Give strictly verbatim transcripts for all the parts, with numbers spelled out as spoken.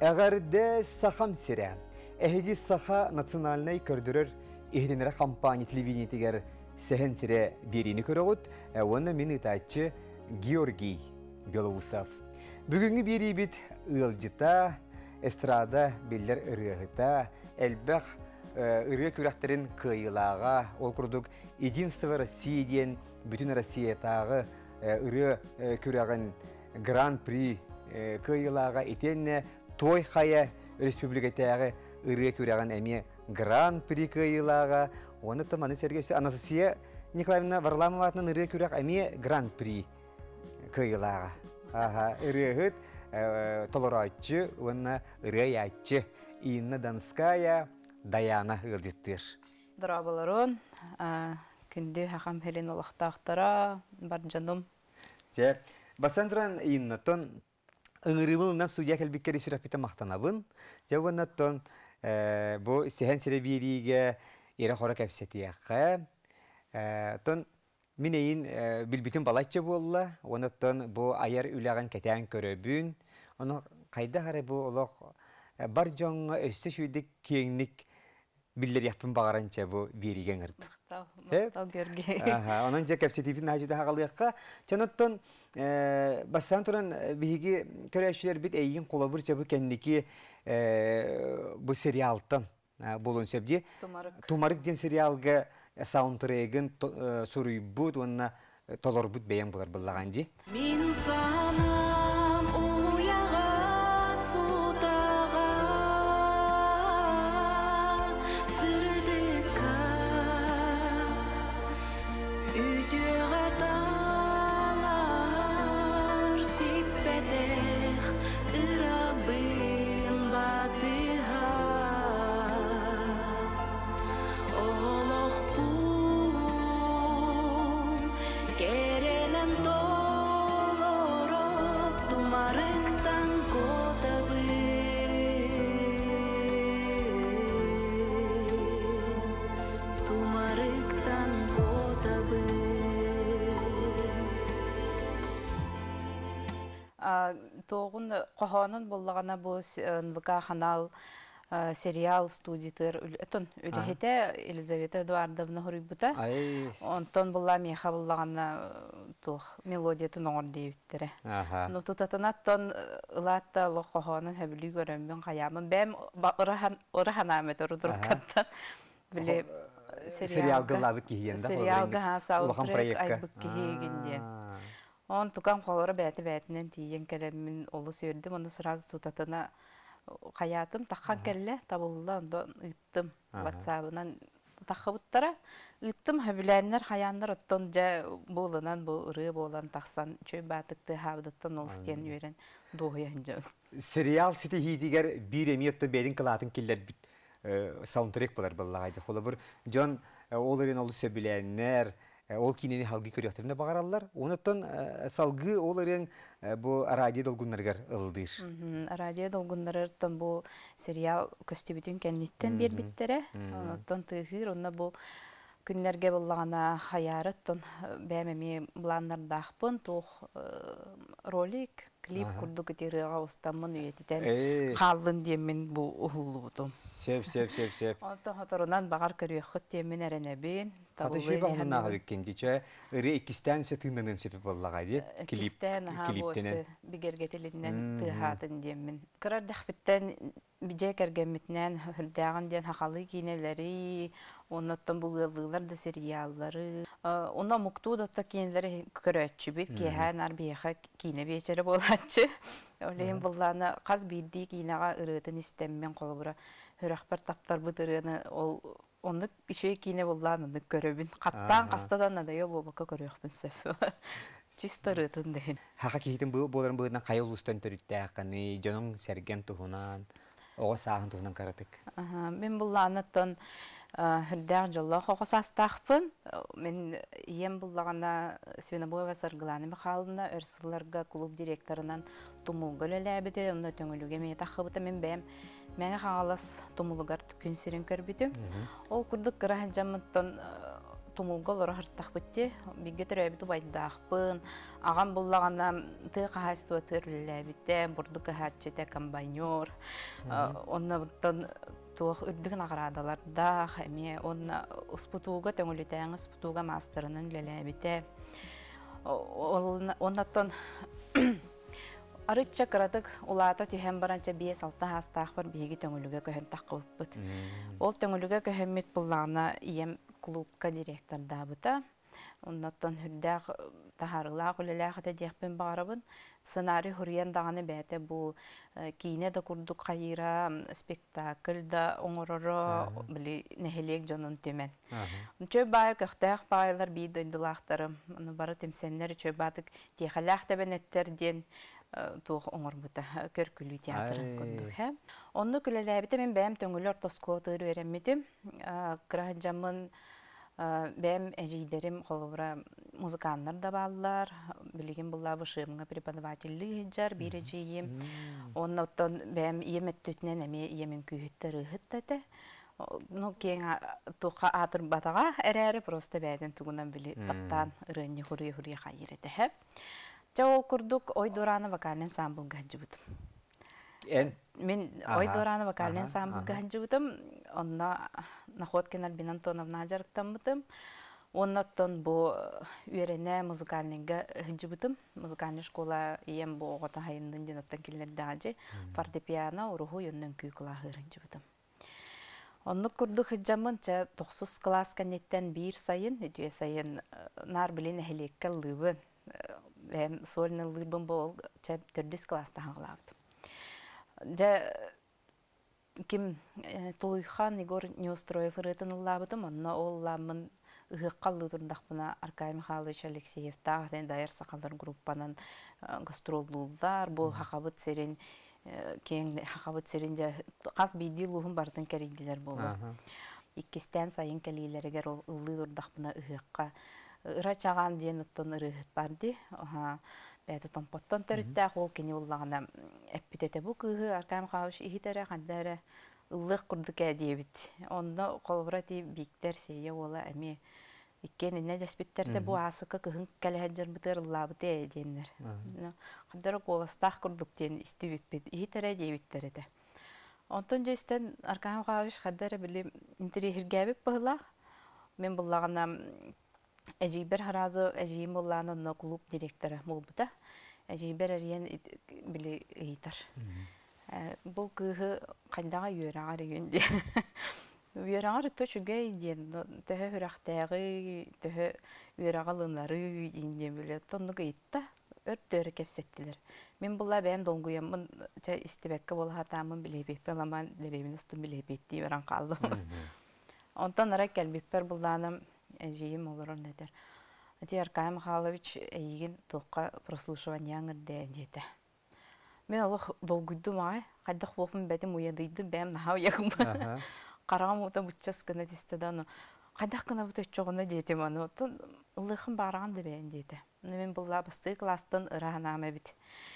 Әгәрдә сахам сирә. Әһиги саха национальный көрдөрөр иһденере компания телевидение тигәр сәһен сирә берини көрөгөт. Оны мин итачы Георгий Белоусов. Бүгүнкү бери бит ылжыта, эстрада беллер ырыгыта, элбэх ыры күрәхтерин кыйылага, ол курдук единство России ден бүтүн Россиятагы ыры күрәгән Гран-при кыйылага итенне той хая республикатагы ыры күрәгән эми Гран-при кыйылага, оны таманы Сергей Анастасия Николаевна Варламоватның ыры күрәк эми Гран-при кыйылага. Ага, ырыгыт толорачы, оны ырыячы Инна Донская Даяна ылжыттыр. Дұрабыларын, күнді хақам хелін олақтақтара, бар жаным. Же, басан тұран Иннаттон ыңырылығынан студия кәлбеккер есірапеті мақтанабын. Же, оннаттон бұл сеген серебериге ері қора кәпсетияққа. Тон Min eyin bilbitin balatça bolla, onattan bu ayar ülağın keten köröbün, onu kayda hara bu olaq bar jonga össe şuydik kiyinlik biller yapın bağırança bu birigen ırdı. Maqtal görge. Aha, onun ja kapsetifin hacıda haqalıyaqqa. Çanattan basan turan bihigi körəşlər bit eyin qolabırça bu kendiki bu serialtan bolun sebdi. Tumarık den serialga soundtrack'ın suruyubut, ona tolorbut beyan bular bıllağandı. Min sanam uyağa sudağa sırdıka üdüğa dağlar sippedek ırabın batıha oloq bun kerenen dolorop tumarıktan kodabın tumarıktan kodabın. Тоғын қоғанын болғана бұл эн вэ ка канал сериал студиятыр үлетон үлехете Елизавета Эдуардовна Хурибута. Онтон булла меха буллагана тух мелодиятын оңор дейбиттире. Ну тутатанаттон ылатта лохохонун хөбүлү көрөмбүн каямын бем ыраханамет урдуркаттан биле Сериал гылабыт кийенде. Сериалга саундтрек айбык кийгинден. Он тукам холора бәті-бәтінен тиен кәлемін олы сөйдім, оны сразу тутатына қаятым, таққан кәлі табылыла, ондон ұйттым ватсабынан таққыбыттара. Ұйттым хөбіләнлер, қаянлар оттон жа болынан, бұл ұры болан тақсан, чөй бәтікті хабыдыттан ол істен өрен доғыян жау. Сериал сеті хейдігер бір емиетті бәдің қылатын келдер біт саундтрек болар болағайды. Қолы бір жон олырын олы сөбіләнлер, ол кинени халгы көрөктөрүнө багаралар. Онуттан салгы оларын бу радио долгуннаргар ылдыр. Радио долгуннардан бу сериал көстүбүтүн кенниттен бербиттере. Онуттан тыгыр, онна бу күннерге боллагана хаярыттан бәмеме бланнардахпын тух ролик, клип курдук этирга устамын үйетитен калдын демин бу ухуллубутум. Сеп, сеп, сеп, сеп. Онтан хаторунан багар көрөкөт демин эренебин. Хатышый бағынан ағабеккен дейчі, үрі екістен сөтіңнің сөпіп болағайды, клиптенен. Бігергетелінен тұғатын демін. Қырардық біттен біжек әргемітінен хүлдәғын ден хақалы кейнелері, оныттан бұғылығылар да сериаллары. Ona muktu da ta kendileri körötçü bit ki her nar biyaha kine beçeri bolatçı. Öyleyim bullana qaz bildiği kinağa ırıdın istemmen kolubura. Hörəkbar taptar bıdırığını ol onu işe kine bullanını göröbün. Qattan qastadan adayı bobaka körökbün söfü. Çistarıdın deyin. Haqa kehitin bu boların bığından qayıl ustan törüttəqəni, canın sərgən tuhunan, oğa sağın tuhunan qaratık. Ben bullanıttan Hürdəğ jollar xoqasastaqpın. Men ем bullağına Svenoboyeva Sargılanımı qalına örsıllarga klub direktorundan tumulgol elәbidi, onu töngülüge me taqıbıta men bəm. Mənə xalas tumulgar künsirin körbüdüm. Ol kurduk qıra jamıttan тумулгол ора хырттахпытти биге төрөбүтү байдахпын агам буллагана ты кахасту терлебите бурдук хатчете комбайнер оннан туох үрдүгүн агарадаларда эме онна успутууга төңүлүтәң успутууга мастерынын лелебите оннаттан арыча кыратык улаата түһәм баранча бес алты хастаах бар биги төңүлүгө көһөн таккылыппыт ол төңүлүгө көһөммит буллагана ием клубка директордабыта оннаттан хүрдәк тахарылаа кулелаахата диэхпин багарабын сценарий хурьян даганы бәте бу кине да курдук кайыра спектакль да оңороро били нехелек жонун төмен чөй бай көхтәк байлар бидойдылаахтары аны бары темсеннер чөй батык тихалаах табенеттерден туох оңорбута көркүлүү театрын курдук ха онну күлеләбите мен бәм төңүлөр тоскотыр береммитим кырахжамын бәм әжидерим холбура музыканнар да баллар билеген булла вышымга преподавательли жар бирежием оннотон бәм иеметтүтнен эме иемен күйүттөр ыхыттата ну кең туха атыр батага эрәре просто бәден тугунан били таттан ырынны хури хури хайрете ха жау курдук ой дораны вокальный ансамблга жибут мен ой дораны вокальный ансамблга жибутум онна Находкина Альбина Антоновна жарыктамбытым. Оннаттан бу үйрене музыкальныйга жибытым. Музыкальный школа ием бу огота хайындын денаттан келердагы фортепиано уруху йоннон күй кылаахырын жибытым. Онны курдук хыджамын ча тохсус класс канеттен бир сайын, өтүе сайын нар билен эхелекке лыбын. Эм сольны лыбын бол ча төрдүс класста хаңлабыт. Жа ким Тулуйхан Егор Неустроев ырытыныллабытым, онна олламын ыхыккаллы турдахпына Аркадий Михайлович Алексеев тағден дайыр сақалдар группанын гастроллулар, бу хақабыт серин кең хақабыт серинде қас бейді луғын бартын кәрейділер болу. Иккістен сайын кәлейлерігер ол ыллы турдахпына ыхыкка ыра чаған ден ұттын ырыхыт барды. Бәді томпоттон төріттәк ол кені олағына әппітеті бұ күйі Аркадий Михайлович ихитәрі қандары ыллық күрдік әдебіт. Онда қолбыраты биктер сейе ола әме иккен ине дәспеттерді бұ асықы күйін кәліхәджір бұтыр ыллабыты әденлер. Қандары қоластақ күрдіктен істебеппет ихитәрі әдебіттер еді. Онтон жестен Аркадий Михайлович қандары білі интерьергәбіп бұғылақ. Мен бұлағына Әжейбер харазы әжейім болланы онна клуб директоры болбыта. Әжейбер әрген білі ұйтар. Бұл күйі қандаға үйераға регенде. Үйераға рүтті жүге еден. Төхі үрақтағы, төхі үйераға лынары еден білі. Тоннығы етті өрттөрі кепсеттілер. Мен бұлла бәйім долгуямын істебәкке бол хатамын білебеппен, ламан дәреймін ұстын білебетті өран қалдым. Онтан ара кәлбеппер бұлланым әжейім олырын әдер. Әте Аркадий Михайлович әйген тоққа прослушивание аңырды әндеті. Мен олық долгүйді мағай, қайдақ болқын бәдім уядыйды бәйім наға уяғым ба. Қарағым ота бұтчас кіна тестеді оны. Қайдақ кіна бұта үшчоғына дейтім оны. Оттан ұлықын барағанды бәйін дейді. Мен бұлла басты кластын ұрағын ама біт.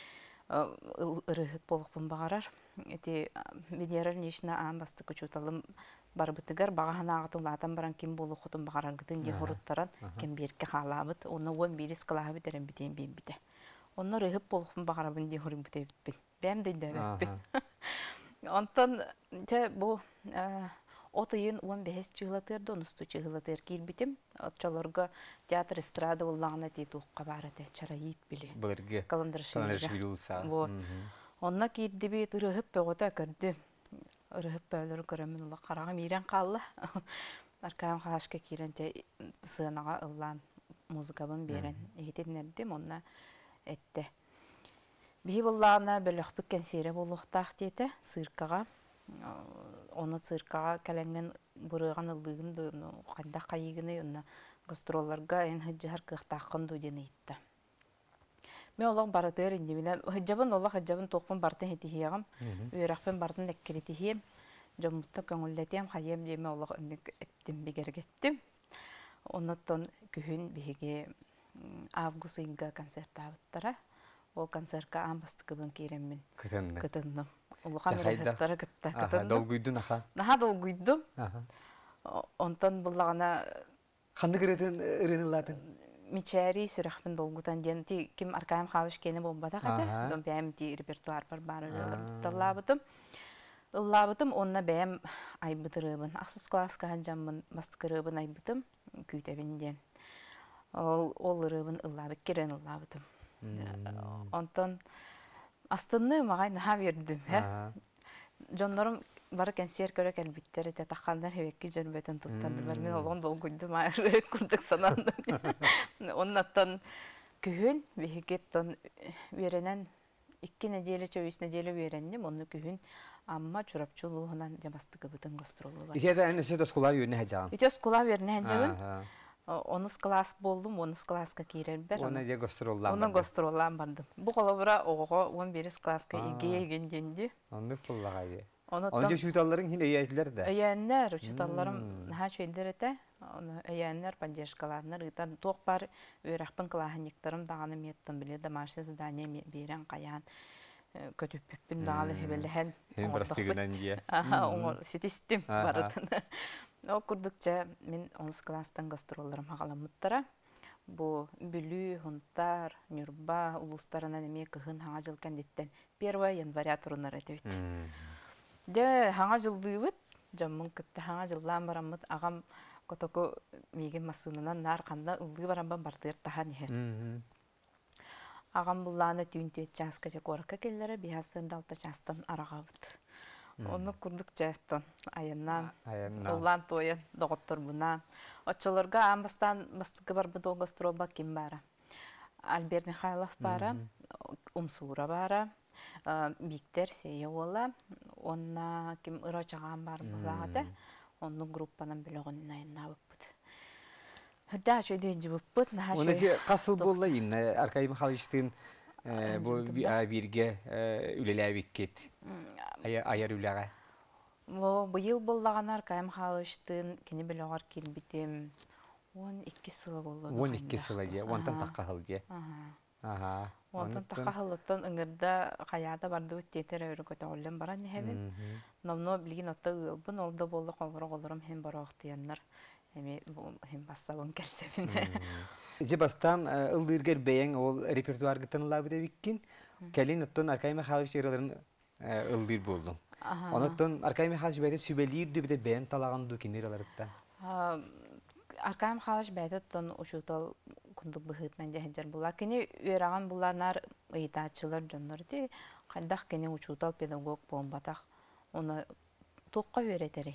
Үрігіт болықпын бағарар. Әте Венера Нешіна ағын басты күчуталым барбытыгар бағаһын ағытын латан баран кем болу құтын бағарангытын де ғұрыттаран кем берке қалабыт. Оны он беріс қылағы бітерін бітен бен біте. Оны рыхып болықпын бағарабын де ғұрын біте бітпен. Бәм дейді бәппен. Онтан бұл отыйын он бес чығылатырды, онысты чығылатыр кейл бітім. Отчаларға театр эстрада олағына дейді оққа барады. Чарайит білі. Бұлырғы. Каландар шевелі. Болса. Онна кейді бейт рыхып бәғыта көрді. Үріп бәлір көрімін ұлы қарағым ерен қалды. Аркадий Михайловичке керенте сығынаға ұллан музыкабын берен. Ехетен әрдім, онына әтті. Бей бұллағына бөліқ бүккен сері болуқтақ дейті сырқаға. Оны сырқаға кәләңген бұрыған ұлығын қанда қайығыны онына гастролларға ән хүджігір қықтақын дөден етті. Мен олақ барытыр инде менен хыджабын олақ хыджабын тоқпын бартын хетихиягам. Үйрақпын бартын дәккеретихием. Жомутта көңіллетем хайем деме олақ үндік әттім бігергеттім. Оннаттан күхін беге август айга концерт абыттара. Ол концертка амбасты кыбын кереммен. Кытынны. Кытынны. Олған рахаттары кытта. Долгүйді наха. Наха долгүйді. Онтан бұлағына Ханны кіретін ырынылатын? Мичәри сүрәхпен долгутан ден ти ким аркаем хавыш кене бомбата хата. Дон бәм ти репертуар бар бар талабытым. Ыллабытым онна бәм айбытырыбын. Аксыз класска ханжаммын мастыкырыбын айбытым күйтәбинден. Ол ол ырыбын ыллабык керен ыллабытым. Онтон астынны мага наха бердим, ха. Жоннорум бар концерт көрөк әлбиттер эте тахандар хебекки жөнбөтөн туттандылар. Мен олон долгуйдум, ары курдук сананды. Оннаттан күһүн бихикеттон беренен икки неделе чөйүс неделе беренним, онну күһүн amma çorapçuluğundan cemastı bütün gastrolu var. İşte en üstte skula yürüne hacağım. İşte skula verine hacağım. Onus klas buldum, onus klaska kirer ber. Ona diye gastrollan. Ona gastrollan bardım. Bu kolabora oğa on biris klaska igeye gencendi. Onu pullagaydı. Onu Onca şutalların yine eğitler de. Eğenler, şutallarım ha şeyler ete. Onu eğenler panjeşkalarlar ıtan toq bar örakpın klahaniktarım dağını mettim bile de marşası dane biren qayan. Kötüpüppün dağlı hebelehen. Hem barastıgınan diye. Aha, onu sitistim baratın. O kurdukça men onus klastan gastrollarım haqalamıttara. Bu bülü, huntar, nürba, uluslarına neme kıhın hağa jıl kanditten первого января turunlar etebit. De hağa jıl dıybıt, jammın kıttı hağa jıllan baramıt, ağam kotoku megen masınınan nar kanda ıldı baramban bartır taha neher. Ağam bullağına tüyüntü etçaska korka kellere bihasın dalta çastan arağabıt. Onu kurduk cahtan ayından, ulan toyan, doktor bunan. Oçolarga ambastan bastıgı var bu da gastroba kim bara. Albert Mikhailov bara, Umsura bara, Viktor Seyola, onna kim ıraçağın var bulağıda. Onun gruppanın bloğunun ayından bakıbıdı. Hüda şöyle cıbıbıd. Onu ki kasıl bollayın, arkayı Mikhailiv'in bu birge ülelevikket. Ayar ülağa. Bu yıl bollağın arkayım Mikhailiv'in kini bloğar kilbitim. on iki sıla bollu. on iki sıla diye, ondan taqqahıl diye. Aha. Ondan taqqahılıttan ıngırda qayada bardı ütteter öyrü kötü oğlan bara nehebin. Nomno bilgin otta ılbın olda bollu qolvara qolurum hem bara oqtiyanlar. Hem bassabın kelsefin. İşte bastan ıldırger beyen ol repertuar gıtanıla bir de bikkin. Kelin otton arkayım Mikhailiv şehirlerin ıldır buldum. Ondan arkayım Mikhailiv beyde sübeliyirdi bir de beyen talağandı kinir alaraktan. Arkayım Mikhailiv beyde otton uçutal kunduk bıhıtnan cehencer bulla. Kini öğrağın bullanar ıytaçılar canlardı. Kandak kini uçutal pedagog bombatak. Onu toqqa öğreteri.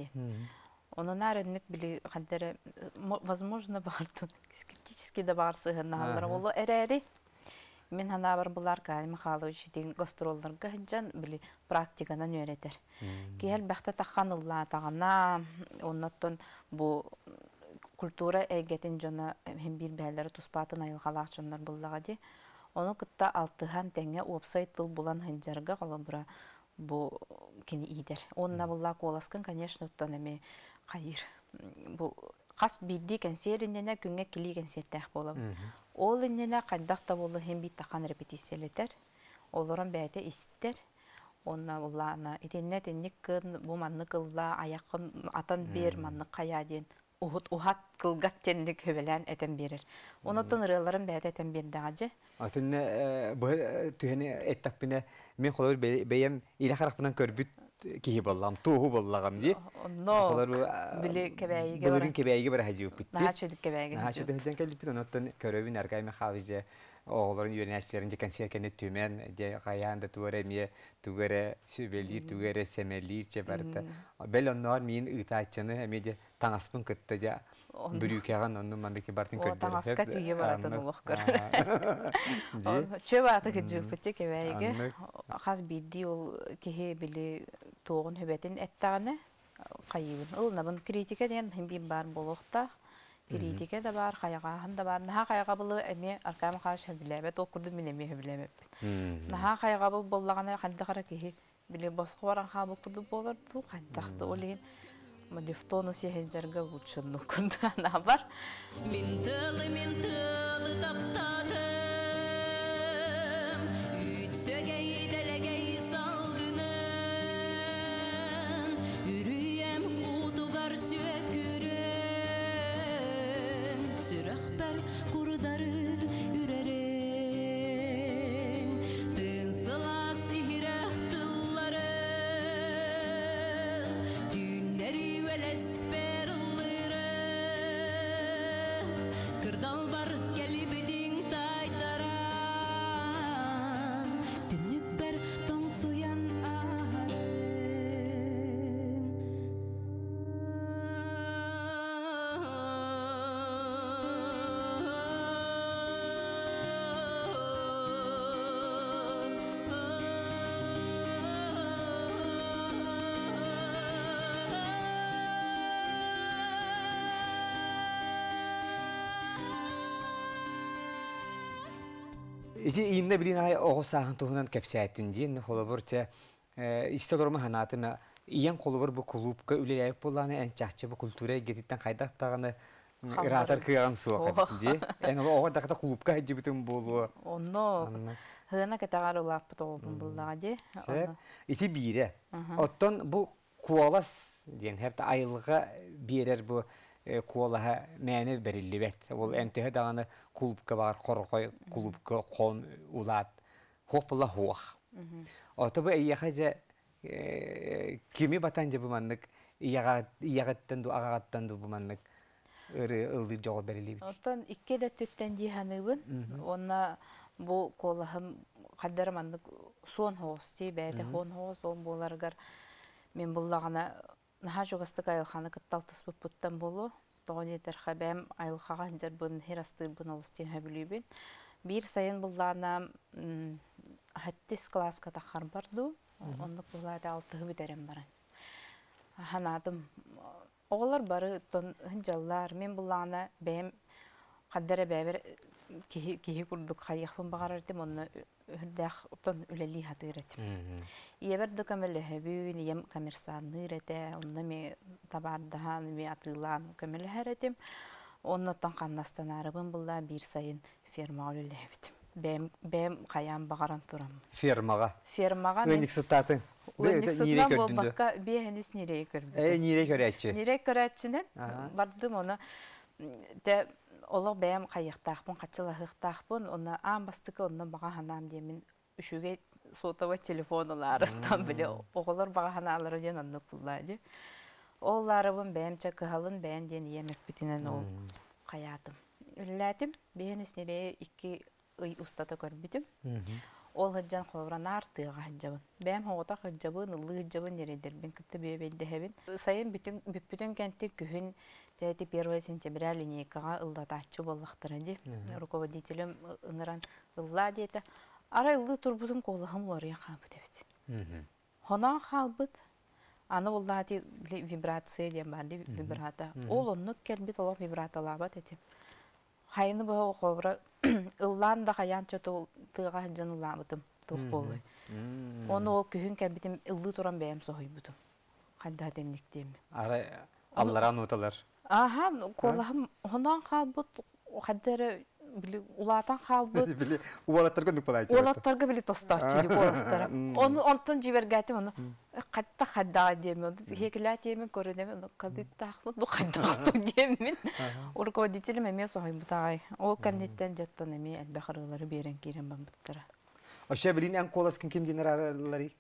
Onun arınlık bile kadere возможно bardı. Skeptiski de barsı hınnalar oldu ereri. Men hana var bular kalma halı işin gastrollarga hıncan bile praktikadan öğreter. Gel baxta taxanılla tağana ondan bu kultura egetin jona hem bir bəlləri tuspatın ayılğalaq jonlar bullağıdı. Onu kıtta altıhan tenge website tıl bulan hınjarga qalabıra bu kini iyidir. Onna bullaq olasqın конечно ottan eme Hayır. Bu qas bildi konserinde künge kili konsertah bolam. Ol inne qandaq da bolu hem bir taxan repetisiyalar. Oloran bəydə istər. Onna bullana etennet ennik bu manны qılla ayaqın atan bir manны qayadin. Uhut uhat kılgat tendik höbelen eten berir. Ondan rıların bəydə eten berdağıcı. Atınne bu tüheni ettakbine men qolar beyem ila xaraqından körbüt ki ballam tuğu ballagam diye. No. Bile kebeği gibi. Bulurin kebeği bir hacı bitti. Daha çocuk kebeği. Ha şu dezen kelip bitti. Ondan körövün arkaya Mikhailiv'e oğulların yöneticilerince kansiye kendi tümen diye kayanda tuğremiye tuğre sübeli tuğre semeli cebarda. Bel onlar min ıtaçını hem de tangaspın kıttı ya. Büyükağın onun mandaki bartın kördü. O tangaska tiye baratan Allah kör. Çöp artık küçük bitti kebeği. Xas bildi ol ki bile toğun hübetin ettağını qayıbın. Ilnabın kritika diyen hem bir bar boluqta. Kritika da bar, qayğahan da bar. Naha qayğabılı emi arkaya Mikhailiv bilebet okurdum men emi bilebet. Naha qayğabıl bollağına qanda qara ki bile bosqo waran ha bokudu bolar tu qandaqdı oleyin. Madiftoну сехенжерге учунну кунда на бар. Минтылы минтылы таптатым, үтсөгей делегей салгынын, үрüyem утугар сөкүрөн, Ар курдары үререн Тын сылас ихирах тыллары Түннәри велес перыллары Кырдал бар келибидин тайтаран Түннүк бер тоң суян İti iyinde bilin ay oğu sağın tuğunan kepsayettin diyen kolubur te iste durma hanatı iyen kolubur bu kulüpka üleleyip bulanı en çahçı bu kulturaya getitten kaydak dağını ıratar kıyağın suğa kapit diye. En oğu dağda kulüpka hecci bütün bolu. Onu hına ketagar ulap tolbun bulladı. Sep iti bire. Ottan bu kualas diyen hep de aylığa birer bu kualaha meni berilli bet. Ol entehe dağını kulüpka var, korkoy kulüpka kon ulat. Hoq bulla hoq. Ota bu eyyahaca kimi batanca bu manlık iyağattan du ağattan du bu manlık ırı ıldı joğa berilli bet. Ondan iki de tütten cihanıbın. Ona bu kolahım kaddar manlık son hosti beyde hon host on bolargar men bullağına naha jogastık ayılxanı kıttaltыс бұппыттан болу. Тоғын етер қабәм айылхаған жарбын, херастыр бұн олыстен хөбілейбін. Bir sayın bullağına хаттис класска тахар барду. Онлық бұллағда алтығы бідерем баран. Ханаdım. Оғылар бары хынжаллар. Мен bullağına бәйім қаддары бәбір кихи күрдік қайықпын бағар әрдім. Оны үрдәқ ұтын үләлі хатыр әтім. Еберді көмілі хөбін, ем коммерсанны рәті. Оны мен табардыған, мен атылан көмілі әрдім. Оны ұттан қамнастан арыбын бұлла бір сайын ферма үләлі әбітім. Бәйім қаян бағаран тұрам. Фермаға? Фермаға. Өндік сұттатын? Өндік сұттан бұл баққа бейхенүс нерей көрбіді. Әй, нерей көрәтші? Нерей көрәтшінен бардым оны. Олар бәйім қайықтақпын, қачылағықтақпын, оны аң бастықы онын баға ханам деймін үшіге сотава телефонылары там біле, оғылар баға ханалары ден анны бұллады. Оларыбын бәйімчі қығалын бәйін ден емек бітінен ол қаятым. Үліләтім, бәйін үснере екі үй ұстата көрбітім. Ол ғыджан қоғыран артыға ғыджабын. Бәйім хоғыта ғыджабын, ұлы ғыджабын нередербін, күтті бейбейдіхебін. Сайын бүтін кәнті күхін Жайты первого сентября линейкаға ылдатачы боллақтыры де. Руководителем ыңыран ылла дейті. Ара ылды турбудың қолығым лория қалбыт әбіт. Хонан қалбыт, аны оллаты вибрация дем барды, вибрата. Ол онны кәлбет олақ вибрата лабат әтем. Хайыны бұға қобыра ыллан да қаян чөтіға жын лабытым тұқ болы. Оны ол күйін кәлбетім ылды туран бәйім соғый бұтым. Қайда денлік деймін. Ара аллара ноталар. Аха, қолағым онан қалбыт, қаддары улатан қалбыт. Улаттарға нүк бала айтып. Улаттарға білі тостар, чүйді қоластары. Онтын жібергәтім, оны қадда қаддаға деймін. Хекілі әтемін көрінемін, қаддиттақ бұд, қадда қадду деймін. Руководителім әме соғайым бұтағай. Ол кәнеттен жаттан әме әлбәқарылары берен керен бан бұттыра. Оша білін ән қоласкын кем денер аралары?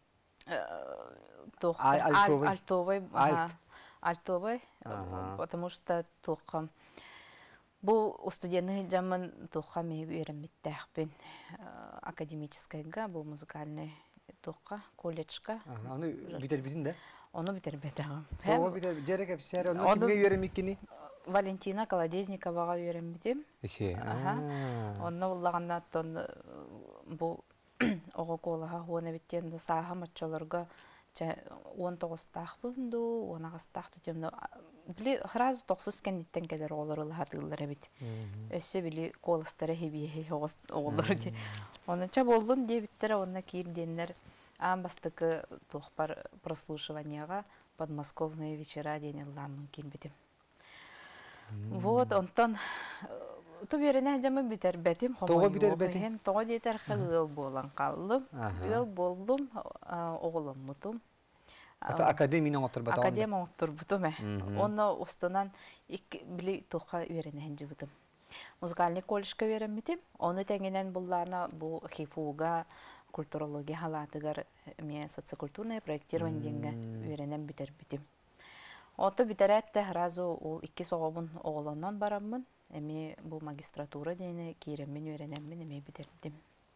Альтовай. Альтовай, потому что тоқам. Бұл студенты жамын тоққа мейбі өреметтәқпен академическайға, бұл музыкальный тоққа, колледжға. Оны бітер бітін да? Оны бітер бітағым. Тоғы бітер, жерек әпсәрі, оны кімге өремеккені? Валентина Колодезниковаға өремедім. Еше. Оны ұллағанна бұл оғы қолаға оны біттен саға матчаларға он тоғыз-тақ бұнду, он ағыз-тақ түтемді. Білі, ғыразы тоқсыз кәнеттен кәдер оларылы хатылары біт. Өсі білі қолыстары хебие олары де. Онынша болдың де біттері, онына кейілденлер аң бастықы тоқпар прослушиванияға подмосковные вечера дейін ламын кен бітім. Вот, онтан Туберіне әжімі бітер бәтім. Тоғы бітер бәтім? Тоғы детер қыл болан қалым. Ыл болдым, оғылым мұтым. Академияның отыр бұтым? Академия отыр бұтым. Оны ұстынан білі тоққа үйеріне әнжі бұтым. музыкальный колледжка вереммитим. Оны теңенен булларна бу хифуга культурология халатыгар ме социокультурное проектирование веренен битер битим. Ото битеретте разу ул икки соғобун оголоннан бараммын. Эми бу магистратура дейне киреммен веренеммин эми битердим.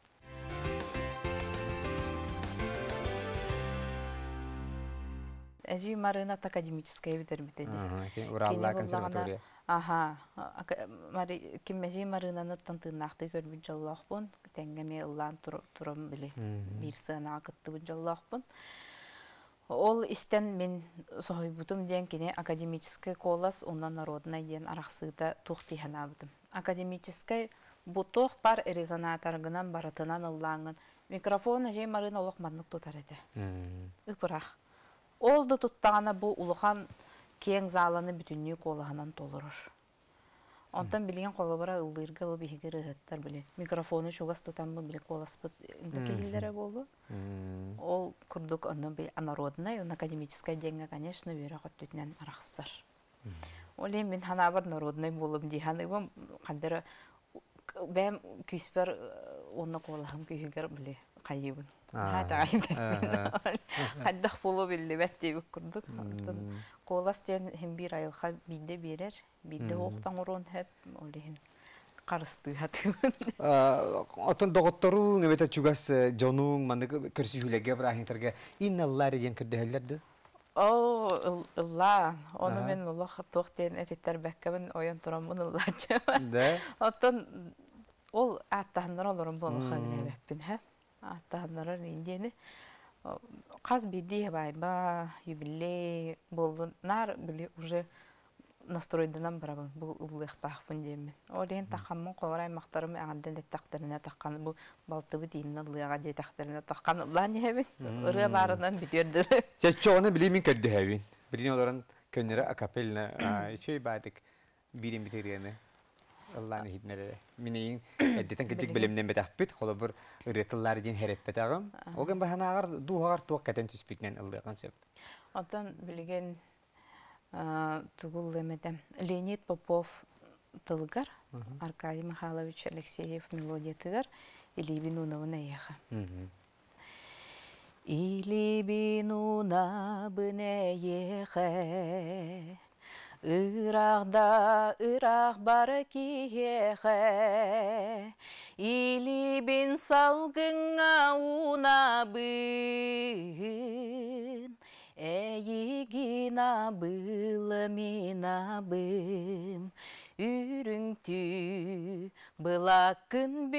Эжи Марина академическая битербитеди. Уралла консерватория. Аха, мари киммежи Маринаны тантынакты көрбүн жаллахпын. Теңгеме ыллан турам биле. Бир сына акыттыбын жаллахпын. Ол истен мен сохойбутум ден кене академический колас, онан народная ден арахсыда тухти ханабытым. Академический бутох пар резонатаргынан баратынан ыллаңын. Микрофон эжи Марина олох маннык тутар эте. Ыпырах. Ол да туттағана бұл улухан кең заланы бүтінні қолығынан толырыр. Онтан білген қолы бара ұлдырға бұл бейгері ғыттар біле. Микрофоны шуғас тұтан бұл біле қоласпыт үнді кейілдері болу. Ол күрдік оның бұл анародына, он академическая деньга, конечно, өйрі қоттүтінен арақсыр. Ол ең мен ханабар народной болым дейханы бұл қандыры бәм күйіспер оны қолағым күйігер біле қайыбын. Қайдақ болу білі бәттей бүк күрдік. Қолас ден хем бір айылға биді берер. Биді оқтан ұрын хөп, олейін қарысты ғатығын. Отын доғыттару нөбеті чугас жоның манды көрсүйілеге бір ахинтарға инналар еден күрдігілерді? О, ұлла. Оны мен ұлла тоқтен әтеттер бәккәбін ойын тұрамын ұлла жауан. Отын ол аттағындар олырын болуға біле бәкпін хөп. Аттағанлары рейндені қаз бейді байба, юбилей болдың. Нар білі уже настройдынан барабын. Бұл ұлық тақпын деймін. Олейін таққанмын қоларай мақтарым ағанден тақтарына таққан. Бұл балтыбы деймін ұлыға дей тақтарына таққан. Ұлла не әбін? Үрі барынан бүйдердірі. Сәт çoğunu білеймін көрді әбін. Бірін оларын көнері акапеліні шөй бәдік бірін бітергені. Allah'ın hidmeleri. Mineyin eddetten küçük bilimden betahbit, kolu bir üretillar din herep betağım. O gün bir hana ağır, du ağır tuğ katen tüspikten aldığı konsept. Ondan bilgen tuğul demedem. Leonid Popov tılgar, Arkadiy Mikhailovich Alexeyev melodiya tılgar, İlibin unavına yağı. İlibin unavına yağı. Iraqda Iraq barı kiyeğe, İlibin salgına unabın, Eyigin abılım inabım, Ürüntü bılakın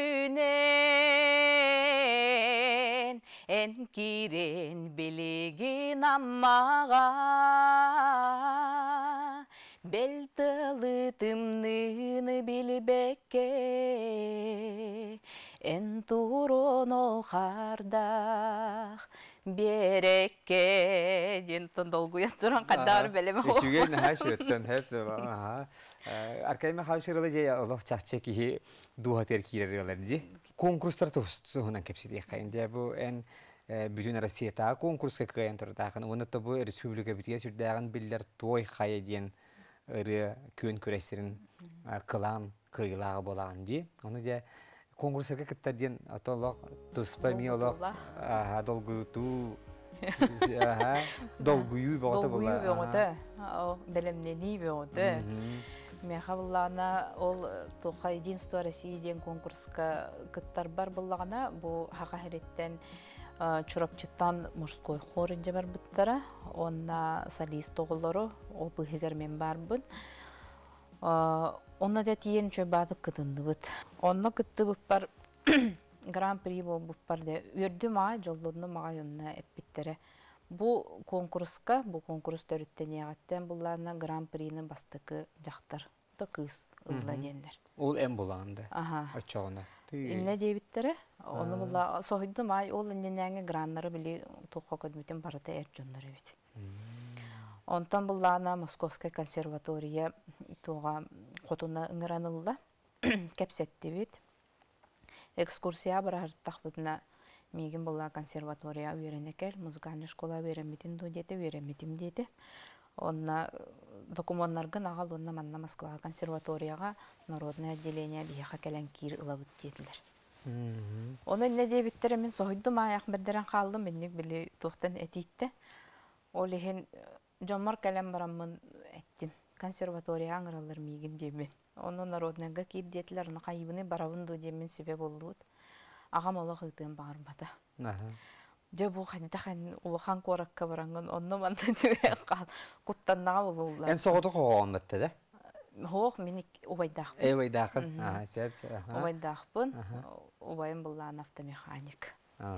bürünen, En kiren beligin ammağa, Bel tılıtımnını bilbekke, En turon ol xardaq, Berekke, Den dolgu yazdıran kadar beleme o. Eşüge ne haş ötten hep. Arkadaşlar Mikhailovich jey Allah çahçe ki duha terkiler yolardı. Konkurslar tohunan kepsi diye kayınca bu en bütün arasiyata konkurs kekayan terdağın. Onu da bu Respublika bitiye sürdağın biller toy kaya diyen ırı köyün küreslerin kılan kıyılağı bolan diye. Onu da konkurslar kekatlar diyen atolog tuspa miyolog dolgutu dolguyu boğata bola. Dolguyu boğata. O belemneni boğata. Мехавлана ол тоқа единство России ден конкурска кыттар бар боллагана бу хакахиреттен чурапчыттан мужской хор инже бар буттара онна солист оголору ол быгер мен барбын онна да тиен чөбады кытынды бут онна кытты бут бар гран-при бол бут бар де үрдү мага жолдону мага юнна эппиттере бу конкурска бу конкурс төрүттен ягаттен булларына гран-прини бастыкы жактар то кыз ылла дендер. Ол эм буланды. Аха. Ачагына. Инне дебиттере. Оны булла сойдум ай ол иннеңе граннары били токко көдмүтен барыта эр жоннары бит. Онтан буллана Московская консерватория тога котуна ыңыранылла кепсетти бит. Экскурсия барар тахбытына мигин булла консерватория үйренекел, музыкальный школа үйренмитин ду дети, үйренмитим дети. Онна документтаргын агал онна манна Москва консерваторияга народное отделение бияха келен кир ылабыт диетилер. Оны не дебиттер мен сойдум аяк бердерен калдым менник били тохтан этитте. Ол ихин жомар келен бараммын эттим. Консерватория аңыралар мигин демен. Оны народныйга кир диетилер, оны кайыбыны барабын ду демен сүбе болдут. Агам ола кыйтын барбата. Жа бу хаддахан улахан коракка баранган онно манта дебе кал. Куттаннага болулар. Эн соготу кооматты да? Хоох миник убайдах. Э убайдахын. Ага, сеп. Убайдахпын. Убайым буллан автомеханик.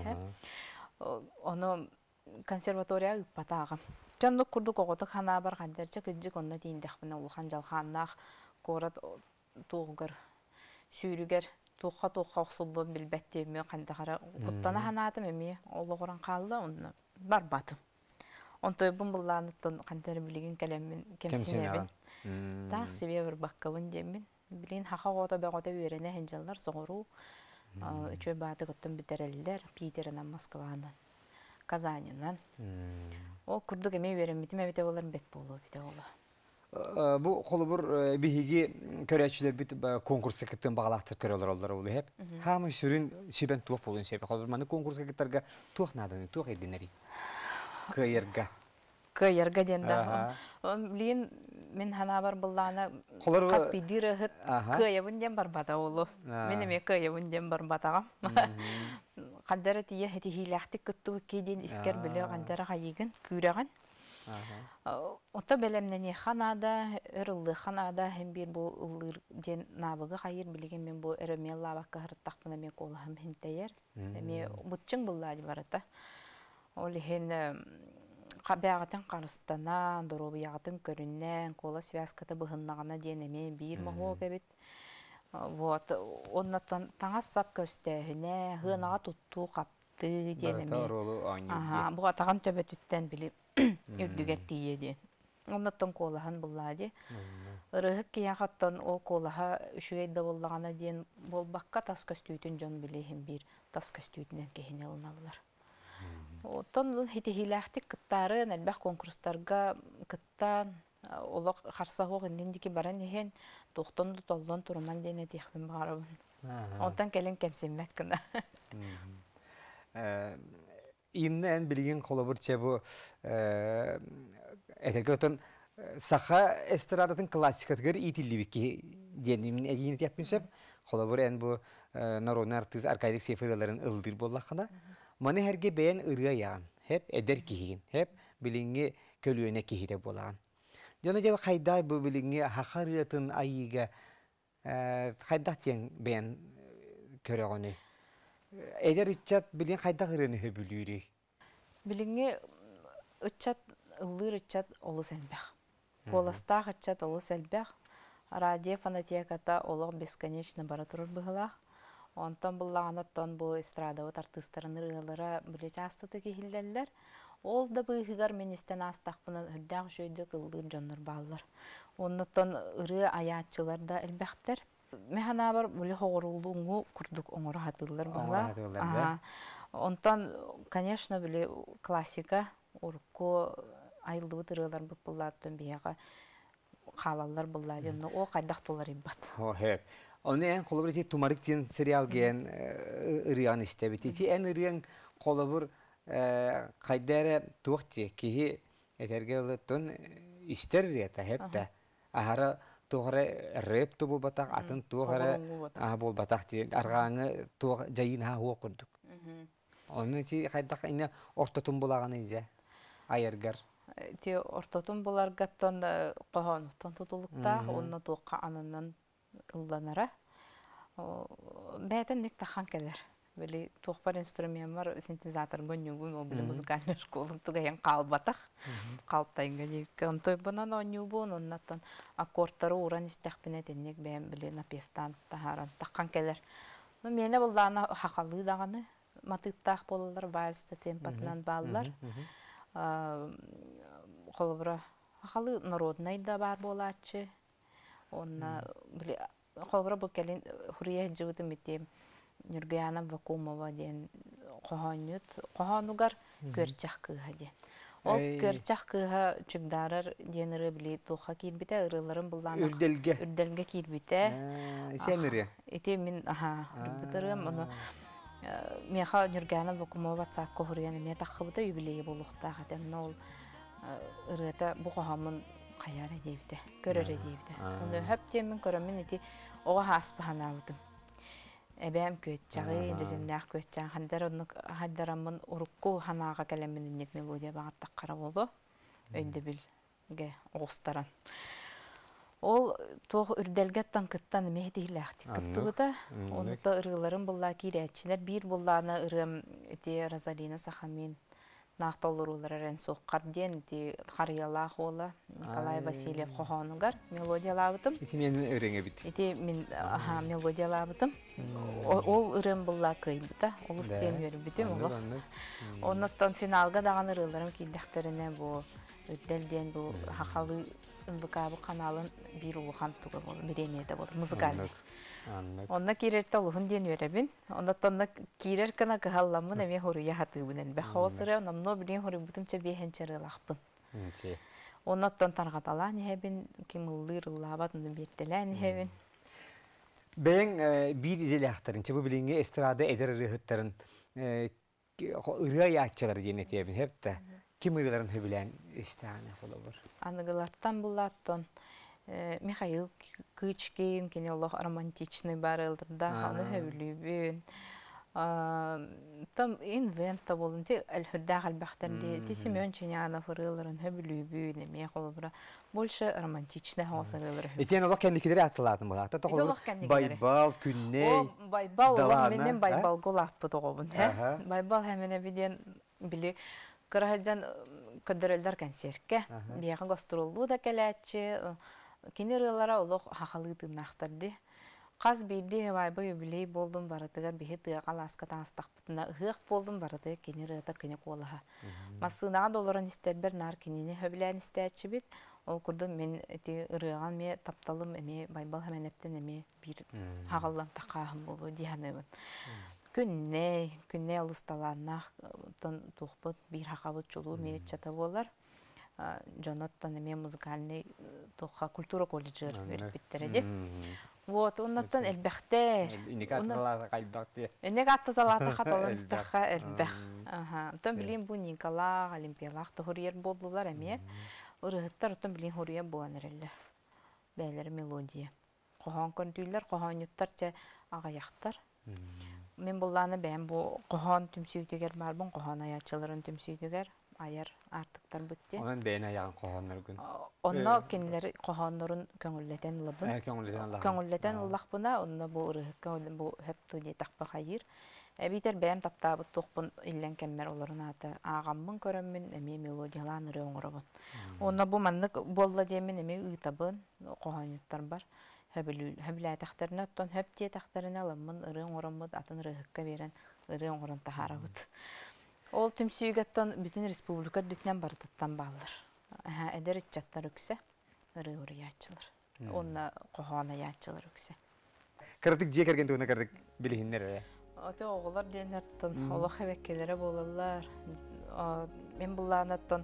Оны консерватория патагам. Жонлук курдук оготу хана бар хандерче кыжык онна тийиндахпын улахан жалханнах корат тугар сүйрүгер туха туха оксулду билбетти мен кандагара куттана ханаатым эми ологоран калды онна барбатым. Онтой бун булланыттан кандер билигин келемин кемсинебин. Так себе бир баккабын демин. Билин хака гото бегото берене хенжаллар согору. Үчө баты готтон битереллер Питернан Москванан. Казанинан. О курдук эме беремитим эбите болар бет болу бите болу. Бу холубур биһиги көрәчләр бит конкурска киттен баглактыр көрәләр алар ул хеп. Хамы сүрүн сибен тук болун себе. Холубур маны конкурска киттәргә тук наданы, тук эдинери. Кыйырга. Кыйырга дендә. Билин мен хана бар булланы каспидир хит кыйыбын дем бар бата олу. Мен эме кыйыбын дем бар батагам. Кандара тие хити хилахтык кытту кеден искер биле кандара хайыгын күрәгән. Ота белемнәне ханада, ырылды ханада һәм бир бу ылыр ден набыгы хайыр билеген мен бу эремелла бакка хырттакпына мен колам хинтәяр. Эме бутчың буллады барата. Ол хен кабягатын карыстана, доробиягатын көрүннән, кола связката быгыннагына денеме бир мого кебит. Вот, оннан таңас сап көстәһенә, хынага тутту капты денеме. Ага, бу атаган төбөтүттән билип үрдүгәр тиеде. Оннан колахан буллады. Ырыгы кия хаттан о колаха үшүгәйдә буллагана ден болбакка тас көстүтүн жон билеһин бир тас көстүтүнән кеһине алналар. Оттон хитихилахтык кыттары нәлбәх конкурстарга кыттан олық қарса хоқ индендики баран ехен тоқтонды толлон турман дене тихпен барабын. Онтан келен кемсенмек кына. Инна ән білген қолабыр чебу әтәкі отын саха эстрадатын классикатығыр итилдебекке денімін әдейін теппінсеп қолабыр ән бұл народный артист аркадик сефираларын ылдыр боллақына маны әрге бәйін ырға яған, хеп әдер кейген, хеп білінге көлуіне кейде болаған. Жона жабы қайдай бұл білінге хақарыятын айыға қайдақ тен бәйін көрі ғаны. Әдер үтчат білін қайдақ ұрыны хөбілүйрі? Білінге үтчат, ылыр үтчат олы сәлбәқ. Коластақ үтчат олы сәлбәқ. Радио фанатияката олық бесконечно бара тұрыр бұғылақ. Онтан буллаган оттон бу эстрада вот артисттарын ырылара биле частыты кихиллерлер. Ол да быгыгар менистен астакпына үрдәк жөйдө кылдыр жоннор баллар. Оннотон ыры аячылар да элбәхтер. Механа бар буле хогорулуңу курдук оңор хатылар бала. Онтан, конечно, биле классика урку айылды ырылар буллаттан бияга халаллар булла жонно о кайдак толар имбат. О хеп. Onu en kolabor tumarik diyen serial gen ırıyan istebiti. Ti en ırıyan kolabor kaydere tuğti ki etergeletton ister riyata hep de. Ahara tuğra rep tu bu batak atın tuğra ah bol batak diye argağını tuğ jayın ha huwa kurduk. Onu ti kaydak ina ortatun bulağını ize ayırgar. Ti ortatun bular gatton qohon tutulukta onu tuğqa anından ылланара. Бәтен ник тахан келер. Били туқпар инструмент бар, синтезатор бонюгун, ол били музыкальный школа тугаян қалбатах. Қалптайынга дик. Онтой бонан онюбун, оннаттан аккордтары уран истәхпіне теннек бәйін били напевтан тахаран тахан келер. Мене болдағына хақалы дағаны, матыптақ болалар, вальсты темпатынан балылар. Қолыбыра хақалы народный да бар болачы. Онна били хобра букелин хурия жуды митем Нургаяна Вакумова ден кохонют кохонугар көрчак кыга ден. Ол көрчақ кыға чүгдарар денері білей туға кейлбіте, ұрыларын бұлланақ. Үрделге. Үрделге кейлбіте. Сенері. Ити мен, аха, үрбітірім, оны меха Нюргана Вакумова цаққа хұрияны ме таққыбыта юбилейі болуқтаға дәмін ол ұрыта бұқағамын қаяр әдейбіте, көрер әдейбіте. Оны хөптемін көрімін ити оға хаспыған ауыдым. Әбәм көтчағы, дезіндәқ көтчағы, хаддарамын ұрыққу ханаға кәлемін үннек мелодия бағырттақ қара болу, өйді білге оғыстаран. Ол тоғы үрделгеттен кыттан мехдейлі әқті кытты бұда. Онықта ұрғыларын бұлла кейрәтшілер. Bir бұлланы ұрым өте Розалина Сахамин нақты олыр олар әрін соққарден өте Қариялақ олы Николай Васильев қоғаныңғар мелодиялабытым. Ити мен өреңе біт. Ити мен мелодиялабытым. Ол ұрым бұлла көй бұда. Ол істен өрі бітім олы. Онықтан финалға даған ұрғыларым кейдіқтеріне бұл өтделден бұл хақалы ынбыкабы каналын бир уған туғы болды, меренеде болды, музыкальный. Онна кирерті олығын ден өребін. Онна тонна кирер кана кығалламын әме хорыя хатыбынын. Бәқ осыры, онамно білген хоры бұтымча бейхенчері лақпын. Онна тон тарғатала нехебін, кемылыр ұллабатын беттелі нехебін. Бәң bir идел ақтарын, чебі біліңе эстрада әдер ұрығыттарын ұрыға яатчылар ден етебін, хепті. Kim ırıların höbilen istihane olur? Anıgılardan bullattın. Mikhail Kıçkin, kene Allah romantiçni barıldır da, onu höbülübün. Tam inventa bolun, te el-hürdağ al-baxtar diye, te Simeon Çinyana fırıların höbülübün, emeğe olubra. Bolşa romantiçni havasırılır. Etiyen Allah kendikileri hatırladın bu. Eti Allah kendikileri. Baybal, Künney, O baybal olan benim baybal golapı doğubun. Baybal hemen ebiden bili Kırahıcan ködürelder konsertke, biyağı gastrollu da kelətçi, kini rılara oluq haqalı tırnaqtırdı. Qaz bildi vayba yubiley boldum baratıgar bihi tığal aska tanыстaq butuna ığıq boldum baratıgar kini rıta kini qolaha. Masınağa dolaran isterber nar kinini höbilen istəyətçi bit, ol kurdum men eti ırıған me taptalım eme baybal hemen epten eme bir haqallan taqağım bolu diyanıbın. Күнне, күнне олысталарына туқпыт bir хақабыт жолу мейт чата болар. Жоноттан эме музыкальный туққа культура колледжер веріп біттереді. Вот, оннаттан әлбәқте. Инек атталата қалбақты. Инек атталата қаталан стаққа әлбәқ. Онтан білейін бұл Николақ, Олимпиялақ тұғырер болдылар әме. Үрғыттар онтан білейін хория боланырелер. Бәлері мелодия. Қоған көндүйлер, қоған юттар ағаяқтар. Мен бұлланы бәйім бұл қоған түмсүйдігер бар бұн, қоған аячыларын түмсүйдігер, айар артықтар бұтте. Онын бәйін аяғын қоғанлар күн? Онна кенілері қоғанларын көңіллетен ұлыбын. Көңіллетен ұллақ бұна, онна бұл ұрығы бұл хөп төде тақпы қайыр. Әбейтер бәйім таптабы тоқпын илен кәммер оларын аты ағамбын көріммін, әме мелодиялан ұры оңырыбын. Онна бұл маннық болла деймін әме ұйтабын, қоған юттар бар. Höbülä taxtarına ötten höptiye taxtarına alamın ırığın oramıd atın rıhıkka veren ırığın oran taharabıd. Ol tümsüygattan bütün respublika dütnen barıtıttan bağlar. Eder içcatlar ökse ırığı oraya açılır. Onunla qoğana açılır ökse. Kırdık diye kergen tuğuna kırdık bilihinler öyle. Ate oğular denertten, Allah hevekkelere bolallar. Men bullağınattan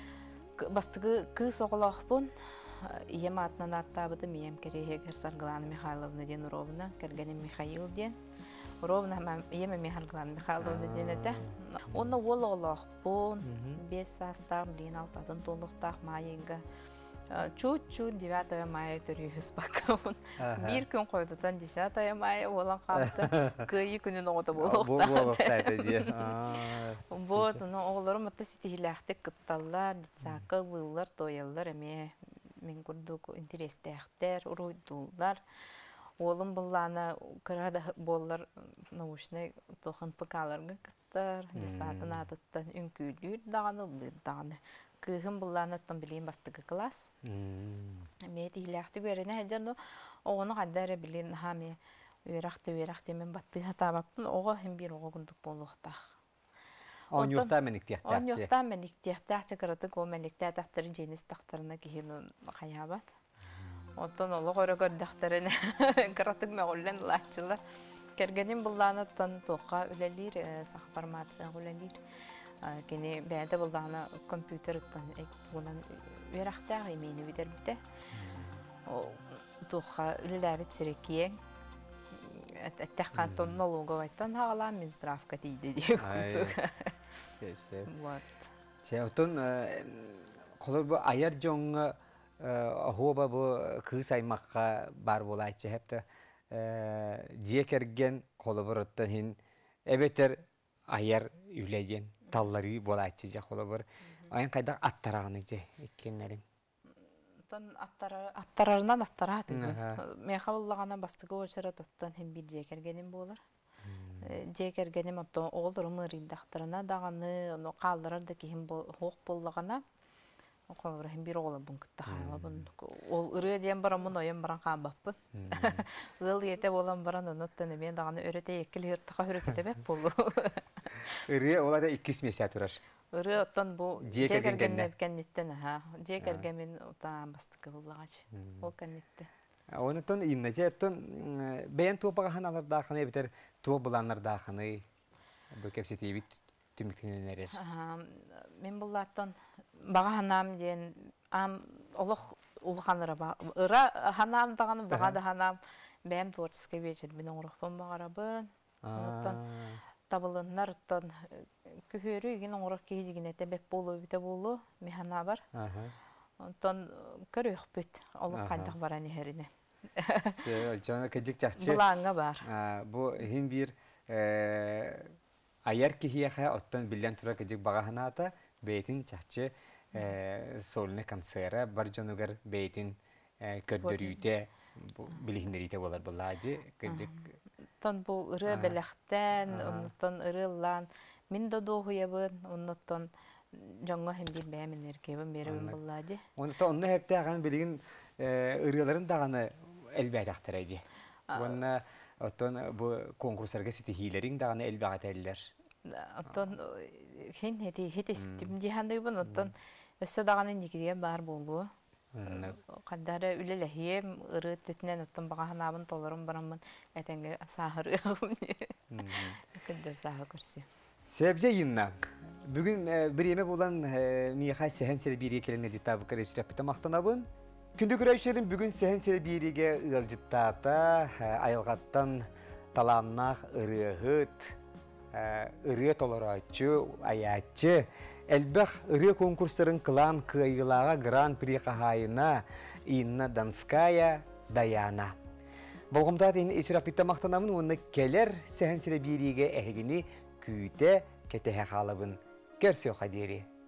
bastığı kız oğulağıpın. Iyem atnan attабыдым, iyem керегер Сарглана Михайловна ден Уровна, кергенем Михаил ден. Уровна iyem Михайловна Михайловна ден эте. Оны ол олақ бұн, бес састақ, білен алтатын толықтақ майынға. Чуть-чуть девятое мая төрүйіз бақауын. Bir күн қойдыдан десятое мая олан қалды. Күйі күнін оғыда болуқтақ. Вот, оғыларым ұтты сетихиләқтік күтталар, дитсақы, бұллар, тоялар, әме мен күрдік интерестәқтер, ұруйдулар. Олым бұлланы қырада болар наушны тоқын пықаларға күттар, десатын атыттан үнкүйлер дағаны, ұлыр дағаны. Кыгым бұлланы ұттан білейін бастығы класс. Мен тихиләқті көріне әден оғыны қадары білейін хаме өйрақты өйрақты мен баттыға табаппын, оға хем бір оға күндік болуқтақ. On yurtta meniktiyahtı. On yurtta meniktiyahtı kırıtık o meniktiyahtları cenis tahtlarına kihinin kayabat. Ondan oğlu koru gördüklerini kırıtık meğullen laççılar. Kergenin bullağını tan toqa ülelir, sağ formatı ülelir. Kini bäde bulduğuna kompüter bundan veraqtaq emini biderbitte. O tuha ülelabit sirekiyen. Attaqan ton налоговайдан хагала мен здравка дейді диye кутук. Hepsi. Вот. Şey otun kolor bu ayar jonga ahoba bu kız aymakka bar bolayçı hep de diye kergen kolaborattan hin ebeter ayar üleyen talları bolayçı kolabor. Ayın kayda attarağını je ikkenlerin. Ton attara attararından attara dedi. Men xabalлагана бастыгы очара тоттан hem bir jekergenim bolar. Jekergenim отто олдурмы риндактарына даганы, ону калдырар да ким хок боллагана. Околор hem bir oğlu bun kıtta halabın. Ol ırı diyen baramın oyun baran kanbapпын. Il yete bolan baran onuttan men dagаны örete ekil hırtıqa hürükete bep bolu. Irı ola da ikis mesat urar. Ыры оттан бу жекерген кеннеттен ha. Жекерген отан бастыкы буллагач. Ол кеннетте. Онутон иннете оттон бен топага ханалар даханы битер топ буланнар даханы. Бу кепсети бит түмүктенелер. Мен буллаттан бага ханам ден ам олох улханара ба. Ыра ханам даганы бага да ханам бем творческий вечер мен оңрохпон багарабын. Оттан табылыннар оттан күхөрү ген оңрох кезигинете беп болу бите болу механа бар. Оттан көрөк бит олох кандак бараны херине. Се жана кежик чакчы. Булаңга бар. Бу хим бир ayar kihiyaka oттан билен тура кежик бага ханата бейтин чакчы солне концера бар жонугар бейтин көрдөрүйтө билиндерите болар булажы кежик. Тон бу ыры белехтен, онтон ырыллан мен да догуябын, онтон жаңга hem bir бәминеркебин беребин булажы. Онтон онны хепте аган билигин ырыларын даганы элбәт актарайды. Онна оттон бу конкурсларга ситихилерин даганы элбәт элдер. Оттон хен хети хетестим дихандыбын, оттон өссө даганы никиден бар болду. Кадары үлелехием ыры төтүнөн оттон бага ханабын толорун барамын этенге сахыр ягым. Күндөр сахыр көрсө. Sebze yinna. Bugün bir yemek olan Mihai Sehen Seri Biriye kelenler citabı karıştırıp bitti maqtanabın. Kündü görüşlerim bugün Sehen Seri Biriye ığıl cittata ayılgattan talannak ırıhıt, ırıhıt olarakçı, ayatçı. Elbək ırıhı konkursların kılan kıyılağa Grand Prix kahayına Inna Danskaya Dayana. Bolğumda deyini isirap bitti maqtanabın onunla keler Sehen Seri Biriye ehegini küyte ketehe qalabın. Gersi o qaderi.